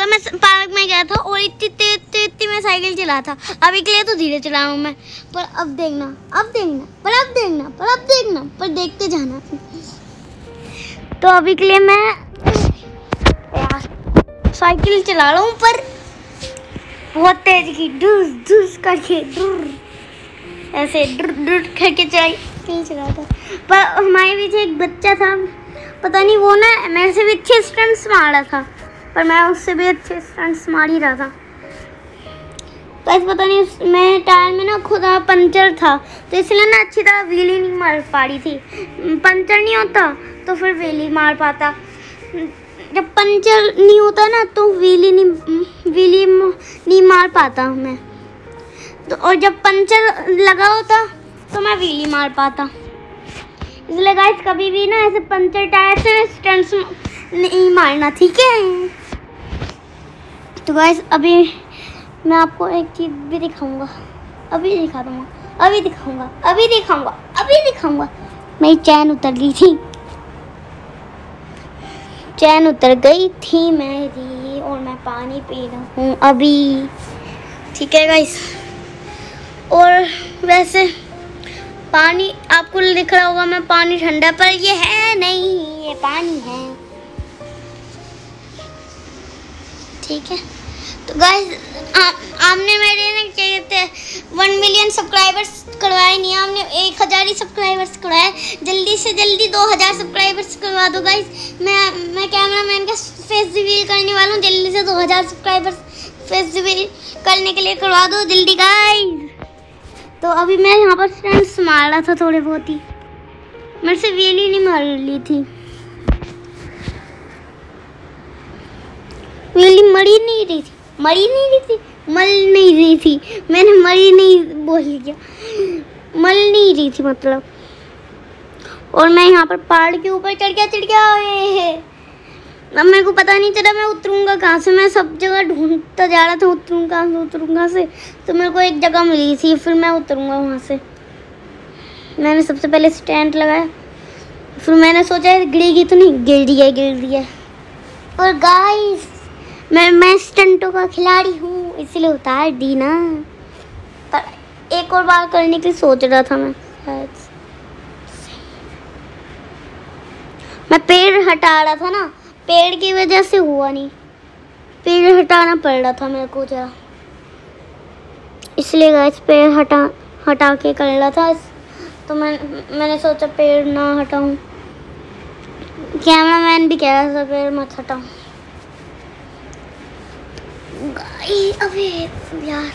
कल मैं पार्क में गया था और इतनी मैं साइकिल चला था। अभी के लिए तो धीरे चला रहा हूँ मैं, पर अब देखना, पर देखते जाना। तो अभी के लिए मैं साइकिल चला रहा हूँ, पर बहुत तेज की डूस करके ऐसे करके चला था। पर हमारे पीछे एक बच्चा था, पता नहीं वो ना मेरे से भी अच्छे स्टंट्स मार रहा था, पर मैं उससे भी अच्छे स्टंट्स मार ही रहा था। तो पता नहीं मेरे टायर में ना खुद पंचर था, तो इसलिए ना अच्छी तरह व्हीली नहीं मार पा रही थी। पंचर नहीं होता तो फिर व्हीली मार पाता, जब पंचर नहीं होता ना तो व्हीली नहीं मार पाता मैं। तो और जब पंचर लगा होता तो मैं व्हीली मार पाता। इसलिए गाइस कभी भी ना ऐसे पंचर टायर से स्टंट्स नहीं मारना, ठीक है। तो गाइस अभी मैं आपको एक चीज़ भी दिखाऊंगा, अभी दिखाऊंगा। मेरी चैन उतर गई थी, चैन उतर गई थी मेरी, और मैं पानी पी रहा हूँ अभी, ठीक है गाइस। और वैसे पानी आपको दिख रहा होगा, मैं पानी ठंडा, पर ये है नहीं, ये पानी है, ठीक है। तो गाइस आपने मेरे ना क्या कहते हैं 1 मिलियन सब्सक्राइबर्स करवाए नहीं, आपने 1000 ही सब्सक्राइबर्स करवाए। जल्दी से जल्दी 2000 सब्सक्राइबर्स करवा दो गाइस। मैं कैमरामैन का फेस रिवील करने वाला हूँ, जल्दी से 2000 सब्सक्राइबर्स फेस रिवील करने के लिए करवा दो जल्दी गाइस। तो अभी मैं यहाँ पर स्टंट्स मार रहा था थोड़े बहुत ही, मेरे से व्हीली नहीं मार ली थी, व्हीली मरी नहीं रही थी, मैंने मरी नहीं बोल दिया, मल नहीं रही थी मतलब। और मैं यहाँ पर पहाड़ के ऊपर चढ़ गया। अब मेरे को पता नहीं चला मैं उतरूंगा कहाँ से, मैं सब जगह ढूंढता जा रहा था उतरूंगा से, तो मेरे को एक जगह मिली थी, फिर मैं उतरूंगा वहाँ से। मैंने सबसे पहले स्टैंड लगाया, फिर मैंने सोचा गिरेगी तो नहीं, गिर दिया। और गाइस मैं स्टंटों का खिलाड़ी हूँ, इसलिए उतार दी ना, पर एक और बार करने की सोच रहा था मैं पेड़ हटा रहा था ना, पेड़ की वजह से हुआ नहीं, पेड़ हटाना पड़ रहा था मेरे को जरा, इसलिए गाइस पेड़ हटा के कर रहा था। तो मैंने सोचा पेड़ ना हटाऊं, कैमरामैन भी कह रहा था पेड़ मत हटाऊं। अबे यार,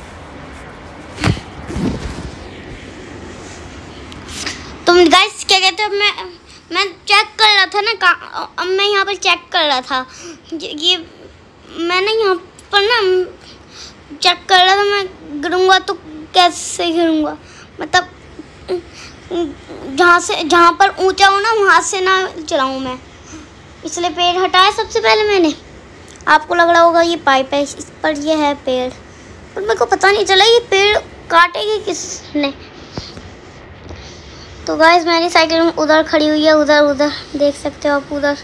तुम गाइस क्या कहते हो, मैं चेक कर रहा था ना, अब मैं यहाँ पर चेक कर रहा था, ये मैंने यहाँ पर ना चेक कर रहा था, मैं गिरूंगा तो कैसे गिरूंगा, मतलब जहाँ पर ऊंचा हो ना वहाँ से ना चलाऊँ मैं, इसलिए पेड़ हटाया सबसे पहले मैंने। आपको लग रहा होगा ये पाइप है, इस पर ये है पेड़, पर मेरे को पता नहीं चला ये पेड़ काटेगी किसने। तो गाइस मेरी साइकिल उधर खड़ी हुई है, उधर देख सकते हो आप उधर।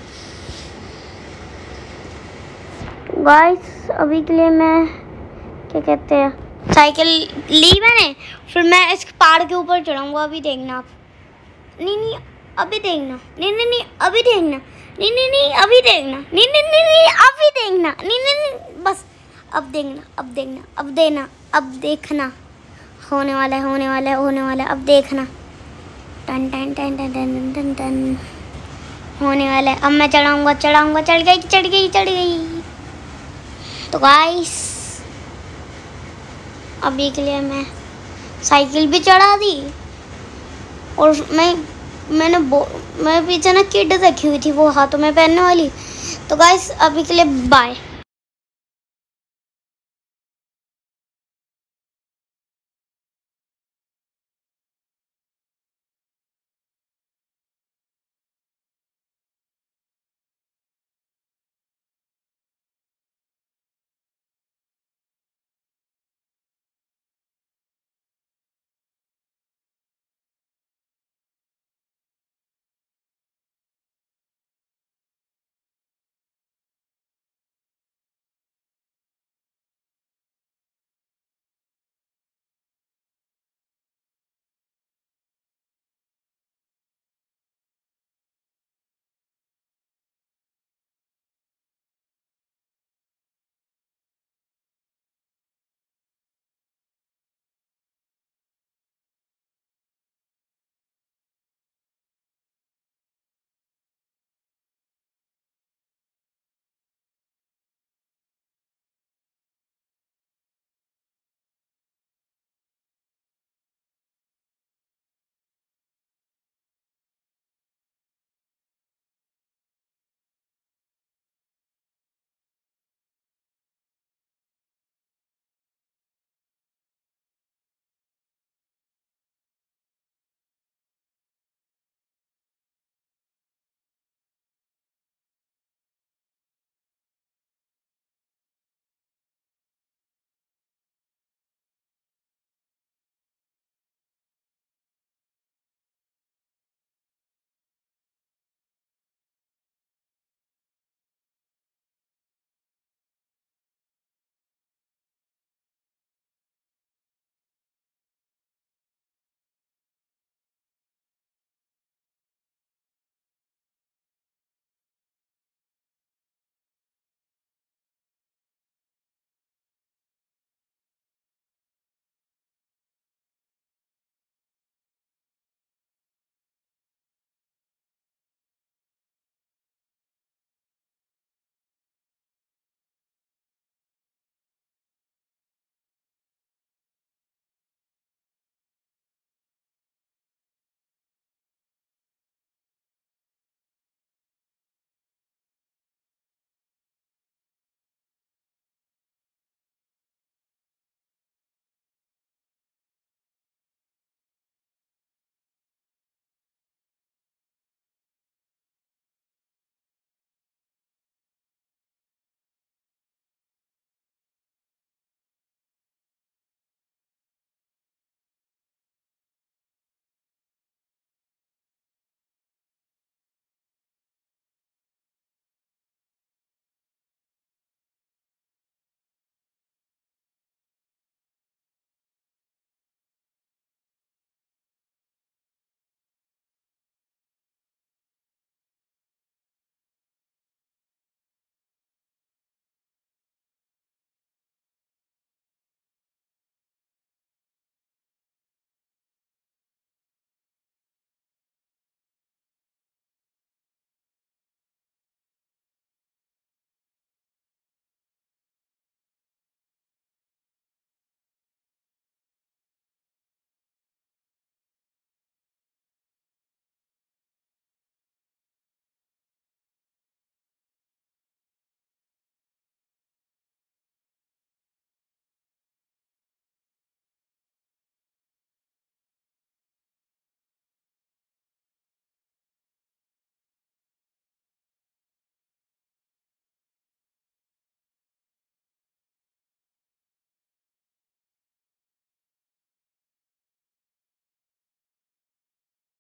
गाइस अभी के लिए मैं क्या कहते हैं साइकिल ली मैंने, फिर मैं इस पहाड़ के ऊपर चढ़ाऊंगा, अभी देखना आप। नहीं अभी देखना, नहीं अभी देखना, नहीं अभी देखना, नहीं अभी देखना, नहीं बस अब देखना, अब देखना, होने वाला है, अब देखना, टन टन टन टन टन टन टन होने वाला है। अब मैं चढ़ाऊंगा, चढ़ गई। तो गाइस अभी के लिए मैं साइकिल भी चढ़ा दी, और मैं पीछे ना किट रखी हुई थी वो हाथों में पहनने वाली। तो गाइस अभी के लिए बाय।